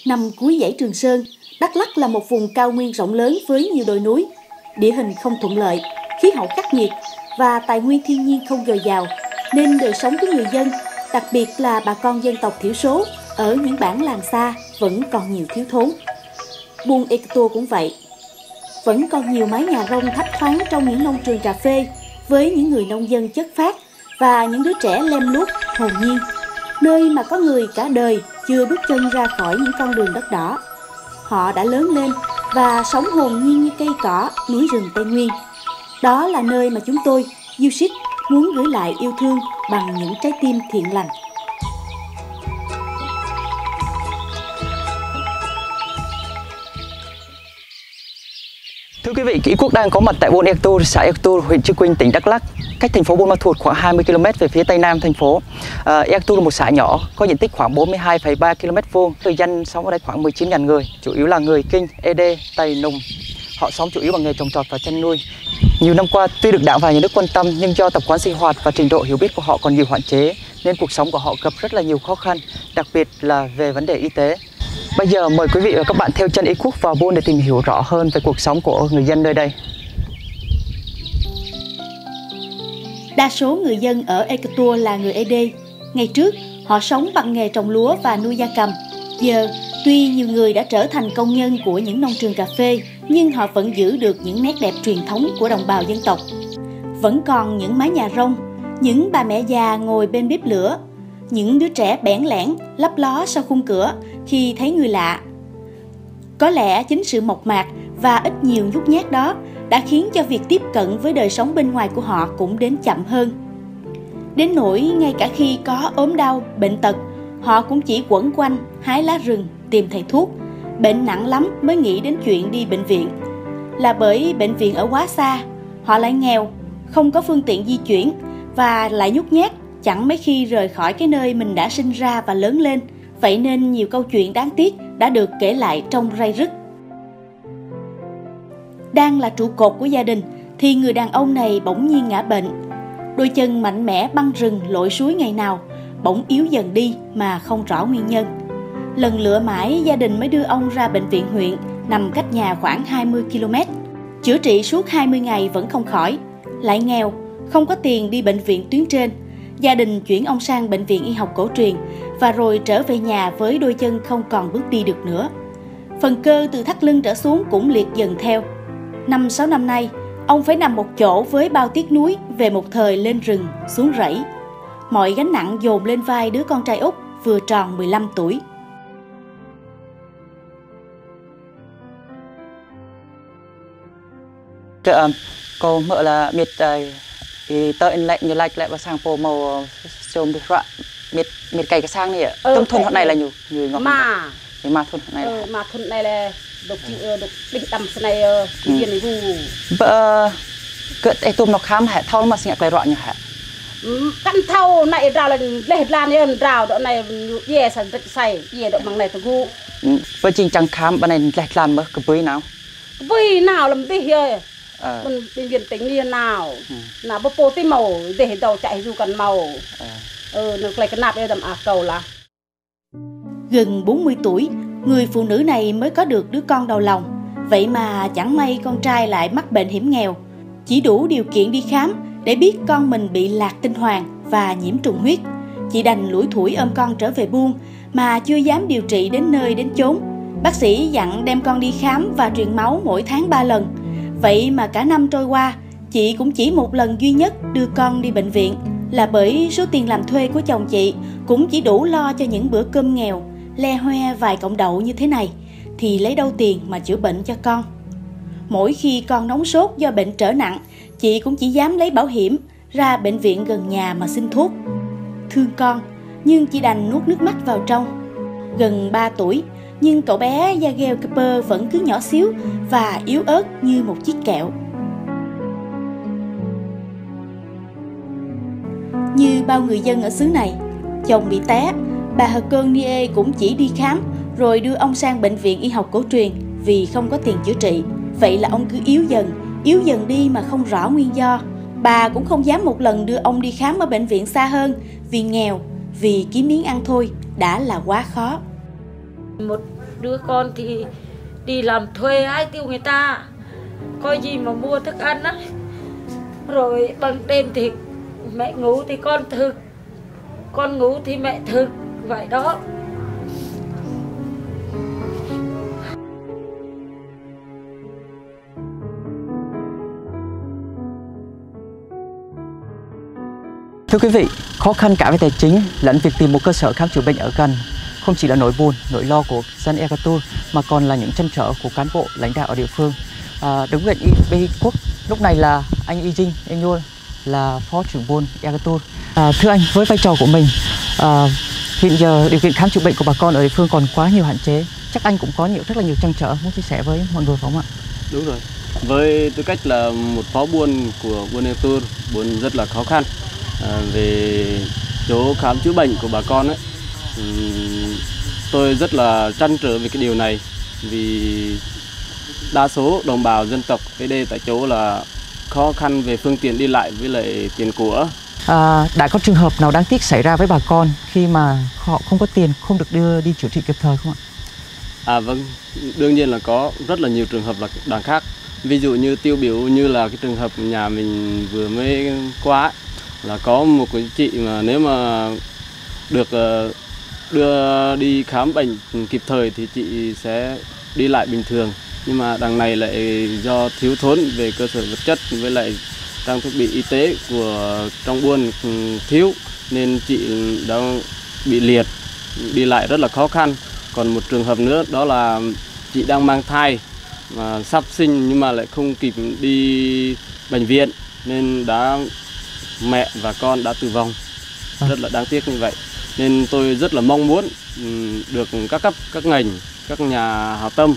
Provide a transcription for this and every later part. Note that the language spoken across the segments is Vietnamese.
Nằm cuối dãy Trường Sơn, Đắk Lắk là một vùng cao nguyên rộng lớn với nhiều đồi núi, địa hình không thuận lợi, khí hậu khắc nghiệt và tài nguyên thiên nhiên không dồi dào, nên đời sống của người dân, đặc biệt là bà con dân tộc thiểu số ở những bản làng xa vẫn còn nhiều thiếu thốn. Buôn Ea Cơ Tua cũng vậy. Vẫn còn nhiều mái nhà rông thấp thoáng trong những nông trường cà phê với những người nông dân chất phác và những đứa trẻ lem luốc, hồn nhiên, nơi mà có người cả đời chưa bước chân ra khỏi những con đường đất đỏ. Họ đã lớn lên và sống hồn nhiên như cây cỏ, núi rừng Tây Nguyên. Đó là nơi mà chúng tôi, YouShip, muốn gửi lại yêu thương bằng những trái tim thiện lành. Thưa quý vị, Kỷ Quốc đang có mặt tại buôn Ea Cơ Tua, xã Ea Cơ Tua, huyện Chư Quynh, tỉnh Đắk Lắk, cách thành phố Buôn Ma Thuột khoảng 20 km về phía tây nam thành phố. Ea Cơ Tua là một xã nhỏ, có diện tích khoảng 42,3 km², người dân sống ở đây khoảng 19.000 người, chủ yếu là người Kinh, Ê Đê, Tày, Nùng. Họ sống chủ yếu bằng nghề trồng trọt và chăn nuôi. Nhiều năm qua, tuy được Đảng và Nhà nước quan tâm, nhưng do tập quán sinh hoạt và trình độ hiểu biết của họ còn nhiều hạn chế, nên cuộc sống của họ gặp rất là nhiều khó khăn, đặc biệt là về vấn đề y tế. Bây giờ mời quý vị và các bạn theo chân Ý Quốc vào buôn để tìm hiểu rõ hơn về cuộc sống của người dân nơi đây. Đa số người dân ở Ea Cơ Tua là người Ê Đê. Ngày trước, họ sống bằng nghề trồng lúa và nuôi gia cầm. Giờ, tuy nhiều người đã trở thành công nhân của những nông trường cà phê, nhưng họ vẫn giữ được những nét đẹp truyền thống của đồng bào dân tộc. Vẫn còn những mái nhà rông, những bà mẹ già ngồi bên bếp lửa, những đứa trẻ bẽn lẽn lấp ló sau khung cửa khi thấy người lạ. Có lẽ chính sự mộc mạc và ít nhiều nhút nhát đó đã khiến cho việc tiếp cận với đời sống bên ngoài của họ cũng đến chậm hơn. Đến nỗi ngay cả khi có ốm đau, bệnh tật, họ cũng chỉ quẩn quanh hái lá rừng, tìm thầy thuốc. Bệnh nặng lắm mới nghĩ đến chuyện đi bệnh viện. Là bởi bệnh viện ở quá xa, họ lại nghèo, không có phương tiện di chuyển và lại nhút nhát, chẳng mấy khi rời khỏi cái nơi mình đã sinh ra và lớn lên. Vậy nên nhiều câu chuyện đáng tiếc đã được kể lại trong ray rứt. Đang là trụ cột của gia đình thì người đàn ông này bỗng nhiên ngã bệnh. Đôi chân mạnh mẽ băng rừng lội suối ngày nào bỗng yếu dần đi mà không rõ nguyên nhân. Lần lựa mãi, gia đình mới đưa ông ra bệnh viện huyện nằm cách nhà khoảng 20 km. Chữa trị suốt 20 ngày vẫn không khỏi. Lại nghèo, không có tiền đi bệnh viện tuyến trên. Gia đình chuyển ông sang bệnh viện y học cổ truyền và rồi trở về nhà với đôi chân không còn bước đi được nữa. Phần cơ từ thắt lưng trở xuống cũng liệt dần theo. 5-6 năm nay, ông phải nằm một chỗ với bao tiếc nuối về một thời lên rừng, xuống rẫy. Mọi gánh nặng dồn lên vai đứa con trai út vừa tròn 15 tuổi. Cô mợ là miệt tợ lạnh như lạch lại và sang phố màu trôm được rạ miệt cày cái sang này ạ. Tâm thôn hôm này là nhiều người ngọc mà thôn hôm này mà thôn này là độc định tầm này tiền này vu vợ cỡ ai tôm nó khám hả thau mà sinh lại rọ như hả căn thau này rào là lệ lan này rào đoạn này dè sản sảy dè đoạn bằng này thằng vu với trình trăng khám bên này lệ lan mới cái bưởi nào làm gì vậy bệnh viện tính liền nào nào bố bố tí màu để đầu chạy dù cần màu nó lại cái nạp đây đầm cầu là. Gần 40 tuổi, người phụ nữ này mới có được đứa con đầu lòng. Vậy mà chẳng may con trai lại mắc bệnh hiểm nghèo. Chỉ đủ điều kiện đi khám để biết con mình bị lạc tinh hoàng và nhiễm trùng huyết. Chị đành lủi thủi ôm con trở về buôn mà chưa dám điều trị đến nơi đến chốn. Bác sĩ dặn đem con đi khám và truyền máu mỗi tháng 3 lần. Vậy mà cả năm trôi qua, chị cũng chỉ một lần duy nhất đưa con đi bệnh viện. Là bởi số tiền làm thuê của chồng chị cũng chỉ đủ lo cho những bữa cơm nghèo, le hoe vài cọng đậu như thế này, thì lấy đâu tiền mà chữa bệnh cho con. Mỗi khi con nóng sốt do bệnh trở nặng, chị cũng chỉ dám lấy bảo hiểm ra bệnh viện gần nhà mà xin thuốc. Thương con, nhưng chị đành nuốt nước mắt vào trong. Gần 3 tuổi, nhưng cậu bé Yagel Keper vẫn cứ nhỏ xíu và yếu ớt như một chiếc kẹo. Như bao người dân ở xứ này, chồng bị té, bà Hờ Cơn Nie cũng chỉ đi khám rồi đưa ông sang bệnh viện y học cổ truyền vì không có tiền chữa trị. Vậy là ông cứ yếu dần đi mà không rõ nguyên do. Bà cũng không dám một lần đưa ông đi khám ở bệnh viện xa hơn vì nghèo, vì kiếm miếng ăn thôi đã là quá khó. Một đứa con thì đi làm thuê hái tiêu người ta, có gì mà mua thức ăn á. Rồi ban đêm thì mẹ ngủ thì con thực, con ngủ thì mẹ thực, vậy đó. Thưa quý vị, khó khăn cả về tài chính lẫn việc tìm một cơ sở khám chữa bệnh ở gần không chỉ là nỗi buồn, nỗi lo của dân Ekatur mà còn là những trăn trở của cán bộ lãnh đạo ở địa phương. Đứng bên Y Quốc lúc này là anh Y Jing Enol, là phó trưởng buôn Ekatur. Thưa anh, với vai trò của mình, hiện giờ điều kiện khám chữa bệnh của bà con ở địa phương còn quá nhiều hạn chế, chắc anh cũng có rất là nhiều trăn trở muốn chia sẻ với mọi người phải không ạ? Đúng rồi. Với tư cách là một phó buôn của buôn Ekatur, buôn rất là khó khăn về chỗ khám chữa bệnh của bà con ấy, tôi rất là trăn trở về cái điều này, vì đa số đồng bào dân tộc ED tại chỗ là khó khăn về phương tiện đi lại với lại tiền của. Đã có trường hợp nào đáng tiếc xảy ra với bà con khi mà họ không có tiền, không được đưa đi chữa trị kịp thời không ạ? Vâng, đương nhiên là có rất là nhiều trường hợp là đáng khác. Ví dụ như tiêu biểu như là cái trường hợp nhà mình vừa mới qua, là có một cái chị mà nếu mà được đưa đi khám bệnh kịp thời thì chị sẽ đi lại bình thường. Nhưng mà đằng này lại do thiếu thốn về cơ sở vật chất với lại trang thiết bị y tế của trong buôn thiếu nên chị đã bị liệt, đi lại rất là khó khăn. Còn một trường hợp nữa đó là chị đang mang thai mà sắp sinh nhưng mà lại không kịp đi bệnh viện nên mẹ và con đã tử vong. Rất là đáng tiếc như vậy. Nên tôi rất là mong muốn được các cấp, các ngành, các nhà hảo tâm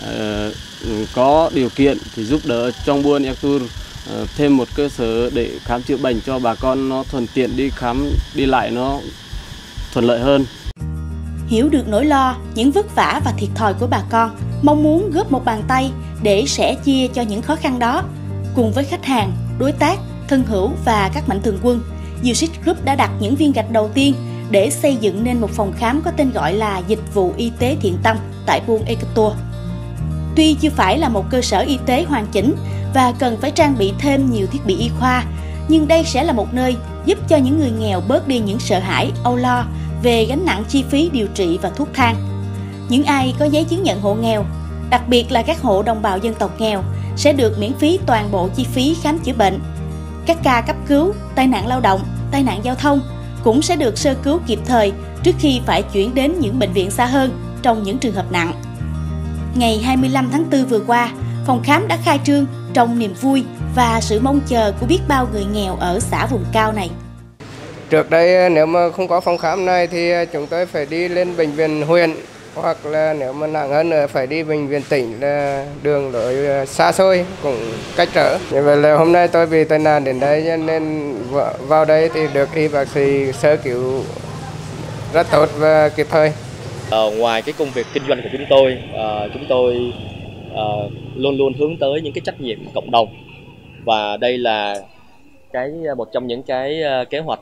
có điều kiện thì giúp đỡ trong buôn Ekatur thêm một cơ sở để khám chữa bệnh cho bà con nó thuận tiện đi khám, đi lại nó thuận lợi hơn. Hiểu được nỗi lo, những vất vả và thiệt thòi của bà con, mong muốn góp một bàn tay để sẻ chia cho những khó khăn đó. Cùng với khách hàng, đối tác, thân hữu và các mạnh thường quân, Usic Group đã đặt những viên gạch đầu tiên để xây dựng nên một phòng khám có tên gọi là Dịch vụ Y tế Thiện Tâm tại buôn Ekatur. Tuy chưa phải là một cơ sở y tế hoàn chỉnh và cần phải trang bị thêm nhiều thiết bị y khoa, nhưng đây sẽ là một nơi giúp cho những người nghèo bớt đi những sợ hãi, âu lo về gánh nặng chi phí điều trị và thuốc thang. Những ai có giấy chứng nhận hộ nghèo, đặc biệt là các hộ đồng bào dân tộc nghèo, sẽ được miễn phí toàn bộ chi phí khám chữa bệnh. Các ca cấp cứu, tai nạn lao động, tai nạn giao thông cũng sẽ được sơ cứu kịp thời trước khi phải chuyển đến những bệnh viện xa hơn trong những trường hợp nặng. Ngày 25 tháng 4 vừa qua, phòng khám đã khai trương trong niềm vui và sự mong chờ của biết bao người nghèo ở xã vùng cao này. Trước đây nếu mà không có phòng khám này thì chúng tôi phải đi lên bệnh viện huyện, hoặc là nếu mà nặng hơn nữa phải đi bệnh viện tỉnh, là đường lối xa xôi cũng cách trở. Như vậy là hôm nay tôi bị tai nạn đến đây nên vào đây thì được y bác sĩ sơ cứu rất tốt và kịp thời. Ngoài cái công việc kinh doanh của chúng tôi luôn luôn hướng tới những cái trách nhiệm cộng đồng, và đây là một trong những cái kế hoạch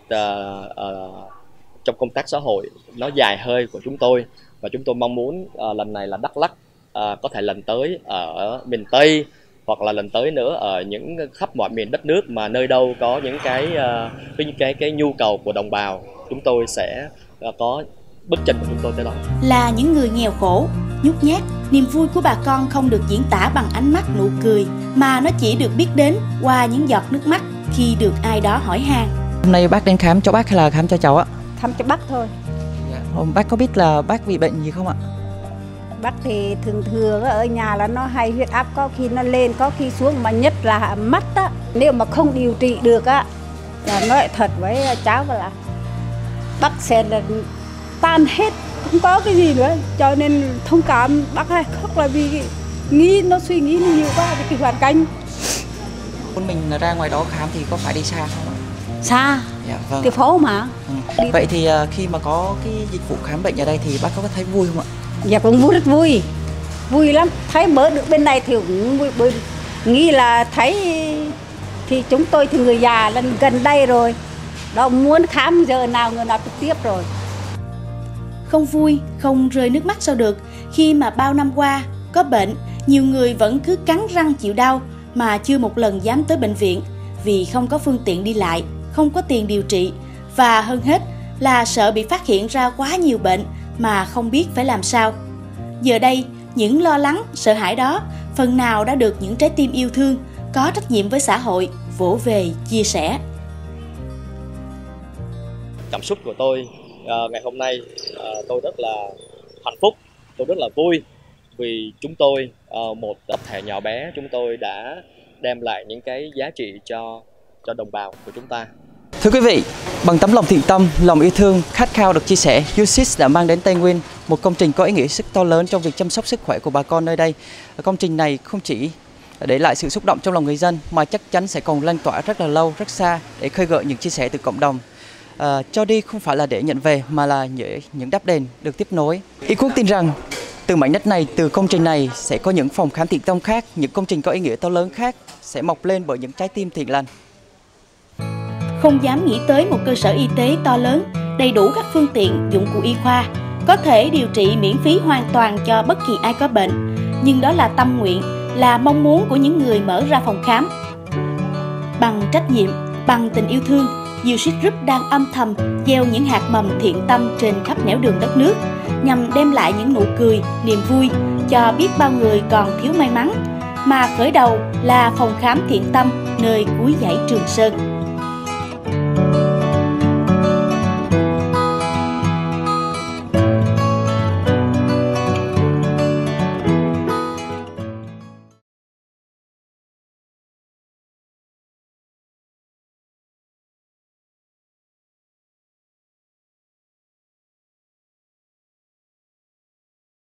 trong công tác xã hội nó dài hơi của chúng tôi, và chúng tôi mong muốn lần này là Đắk Lắk, có thể lần tới ở miền Tây hoặc là lần tới nữa ở những khắp mọi miền đất nước mà nơi đâu có những cái nhu cầu của đồng bào, chúng tôi sẽ có bước chân của chúng tôi tới đó. Là những người nghèo khổ, nhút nhát, niềm vui của bà con không được diễn tả bằng ánh mắt nụ cười, mà nó chỉ được biết đến qua những giọt nước mắt khi được ai đó hỏi han. Hôm nay bác đến khám cho bác hay là khám cho cháu ạ? Khám cho bác thôi. Bác có biết là bác bị bệnh gì không ạ? Bác thì thường ở nhà là nó hay huyết áp, có khi nó lên, có khi xuống, mà nhất là mắt á. Nếu mà không điều trị được á, là nói thật với cháu là bác sẽ là tan hết, không có cái gì nữa. Cho nên thông cảm bác hay khóc là vì nó suy nghĩ nhiều quá về cái hoàn cảnh. Mình ra ngoài đó khám thì có phải đi xa không ạ? Xa, dạ, vâng. cái phố mà. Vậy thì khi mà có cái dịch vụ khám bệnh ở đây thì bác có thấy vui không ạ? Dạ cũng vui, rất vui. Vui lắm, thấy mở được bên này thì cũng vui. Bởi nghĩ là thấy thì chúng tôi thì người già gần đây rồi. Đó, muốn khám giờ nào người nào trực tiếp rồi. Không vui, không rơi nước mắt sao được khi mà bao năm qua có bệnh, nhiều người vẫn cứ cắn răng chịu đau mà chưa một lần dám tới bệnh viện vì không có phương tiện đi lại, không có tiền điều trị và hơn hết là sợ bị phát hiện ra quá nhiều bệnh mà không biết phải làm sao. Giờ đây, những lo lắng, sợ hãi đó phần nào đã được những trái tim yêu thương, có trách nhiệm với xã hội vỗ về chia sẻ. Cảm xúc của tôi ngày hôm nay, tôi rất là hạnh phúc, tôi rất là vui vì chúng tôi, một tập thể nhỏ bé, chúng tôi đã đem lại những cái giá trị cho đồng bào của chúng ta. Thưa quý vị, bằng tấm lòng thiện tâm, lòng yêu thương, khát khao được chia sẻ, U6 đã mang đến Tây Nguyên một công trình có ý nghĩa rất to lớn trong việc chăm sóc sức khỏe của bà con nơi đây. Công trình này không chỉ để lại sự xúc động trong lòng người dân mà chắc chắn sẽ còn lan tỏa rất là lâu, rất xa để khơi gợi những chia sẻ từ cộng đồng. Cho đi không phải là để nhận về mà là những đáp đền được tiếp nối. Y Quốc tin rằng từ mảnh đất này, từ công trình này sẽ có những phòng khám thiện tâm khác, những công trình có ý nghĩa to lớn khác sẽ mọc lên bởi những trái tim thiện lành. Không dám nghĩ tới một cơ sở y tế to lớn, đầy đủ các phương tiện, dụng cụ y khoa, có thể điều trị miễn phí hoàn toàn cho bất kỳ ai có bệnh. Nhưng đó là tâm nguyện, là mong muốn của những người mở ra phòng khám. Bằng trách nhiệm, bằng tình yêu thương, U6 Group đang âm thầm gieo những hạt mầm thiện tâm trên khắp nẻo đường đất nước, nhằm đem lại những nụ cười, niềm vui cho biết bao người còn thiếu may mắn. Mà khởi đầu là phòng khám thiện tâm nơi cuối dãy Trường Sơn.